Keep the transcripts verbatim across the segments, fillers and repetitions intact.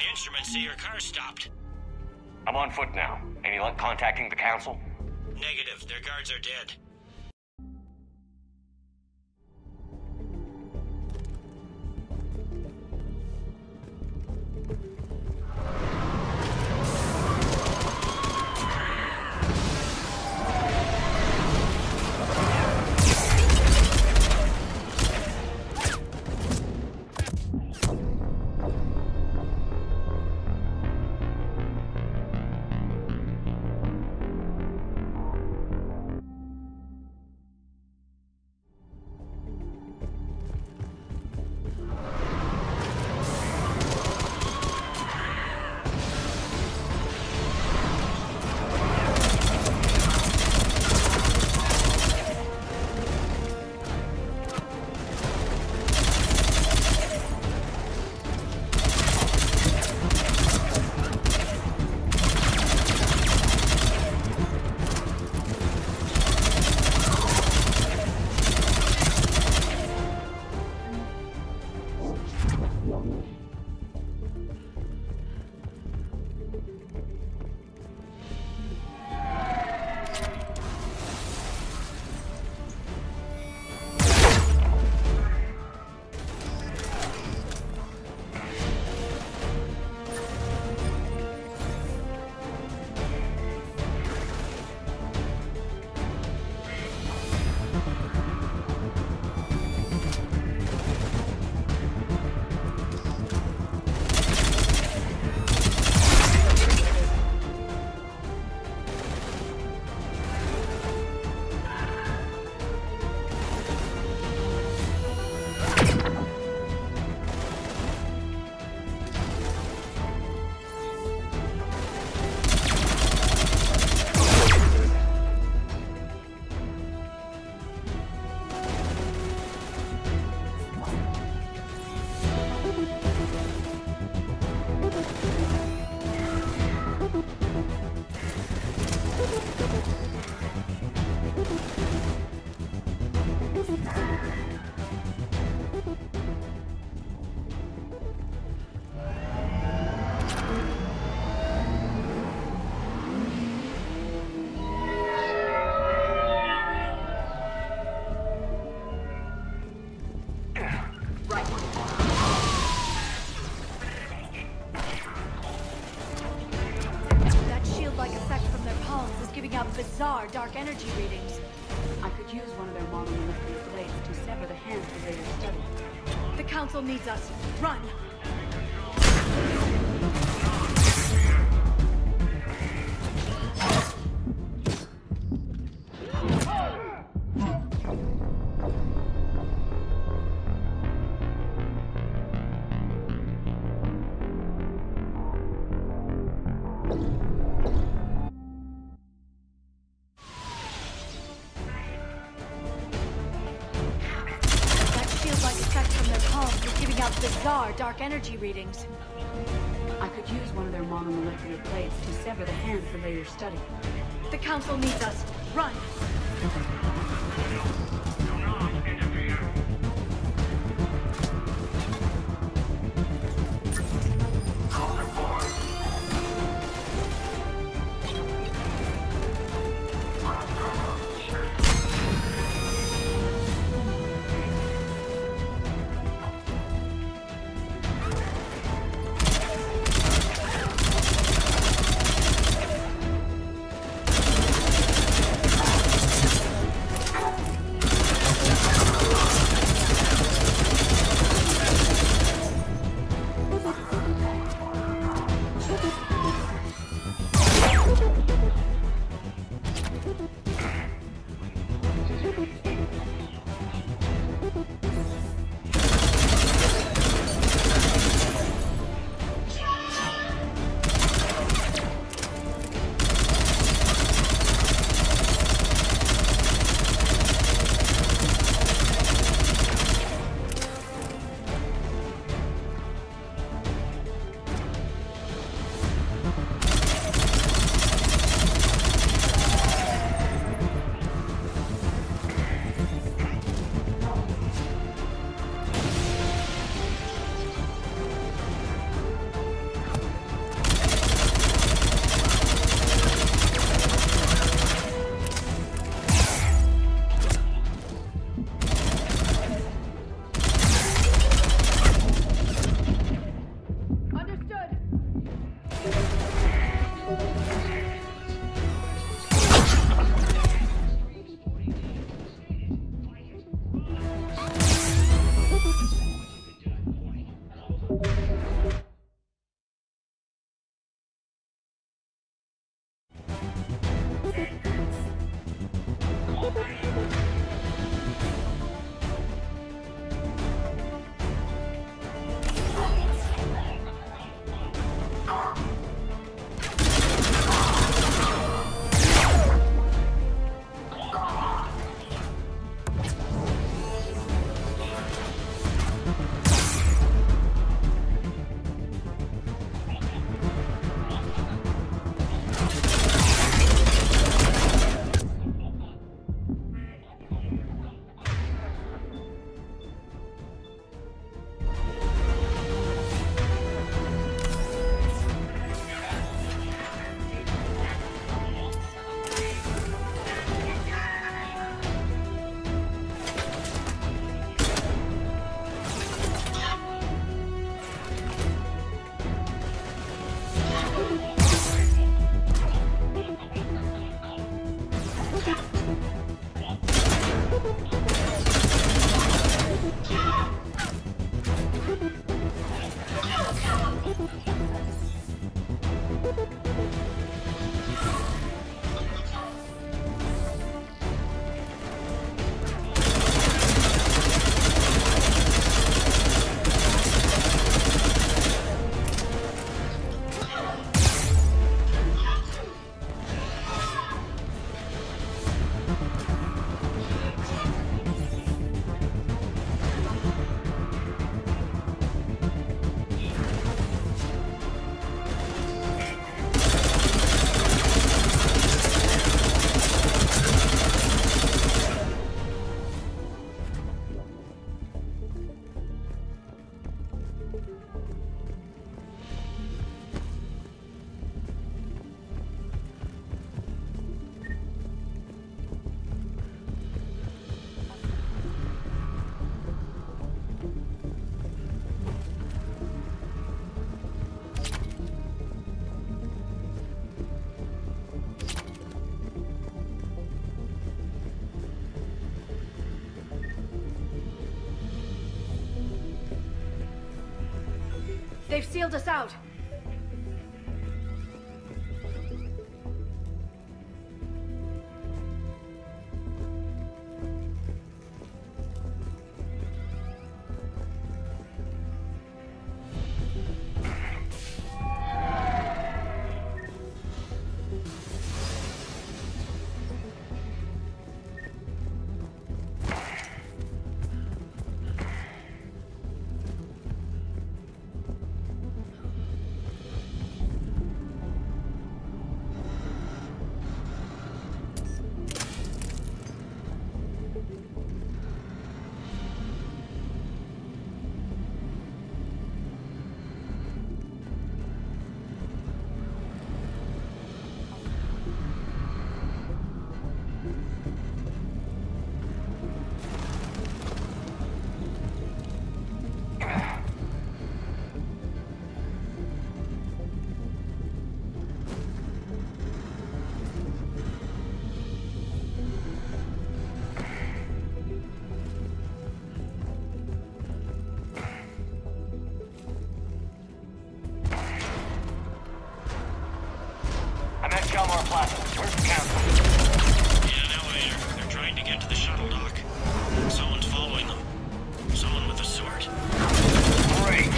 instruments say your car stopped. I'm on foot now. Any luck contacting the council? Negative. Their guards are dead. Bizarre dark energy readings. I could use one of their monomolecular blades to sever the hands for later study. The council needs us. Run! Bizarre dark energy readings. I could use one of their monomolecular blades to sever the hand for later study. The council needs us. Run! They've sealed us out. Shalmar Plaza. Where's the council? In an elevator. They're trying to get to the shuttle dock. Someone's following them. Someone with a sword. Great.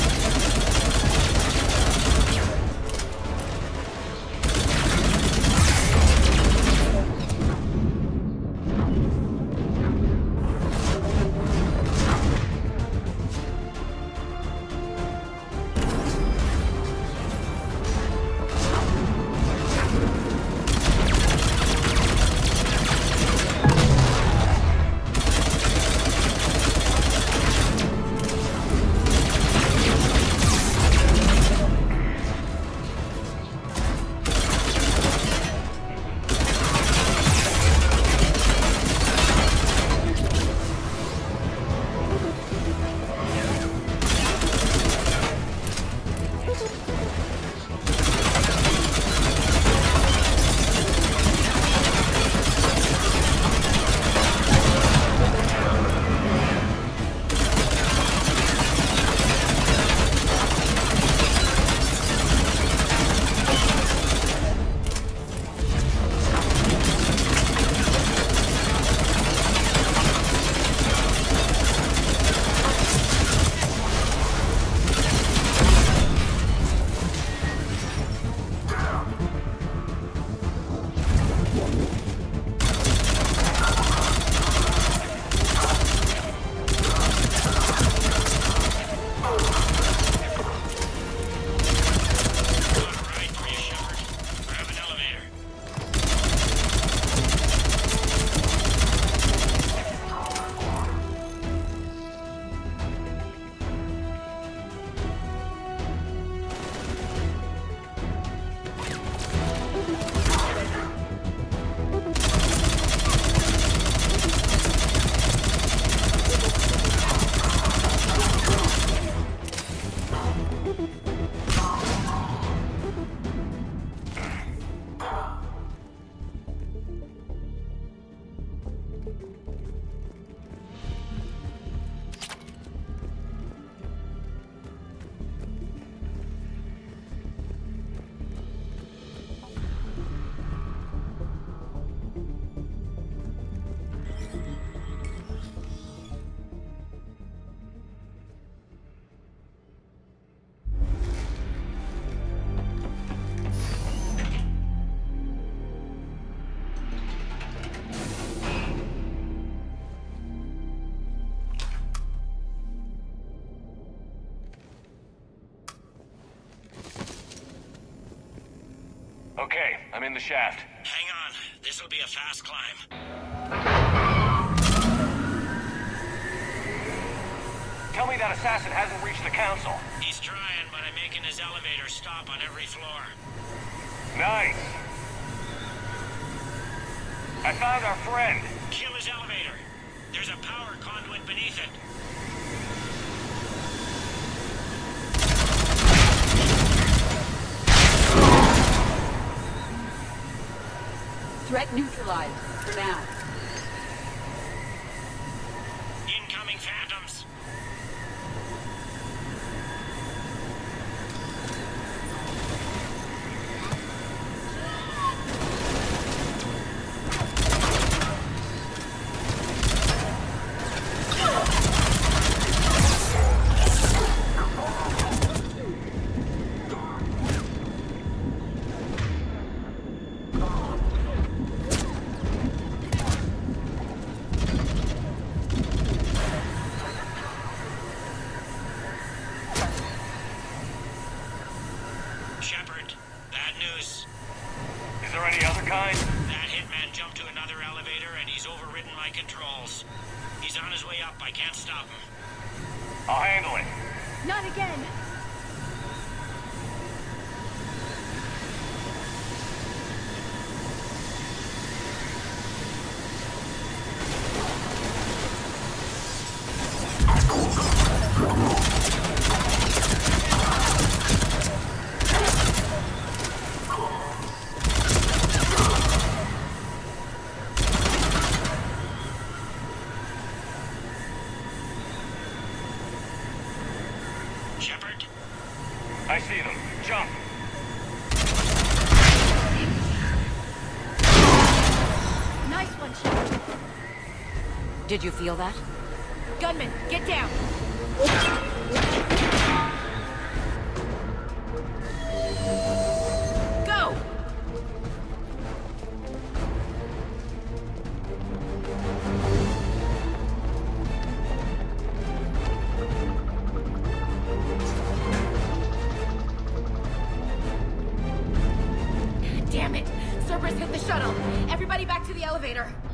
Okay, I'm in the shaft. Hang on. This'll be a fast climb. Tell me that assassin hasn't reached the council. He's trying, but I'm making his elevator stop on every floor. Nice. I found our friend. Kill his elevator. There's a power conduit beneath it. Threat neutralized, for now. Incoming phantoms. I'll handle it. Not again! Shepard? I see them. Jump. Nice one, Shepard. Did you feel that? Gunman, get down! Go! Damn it! Cerberus hit the shuttle! Everybody back to the elevator!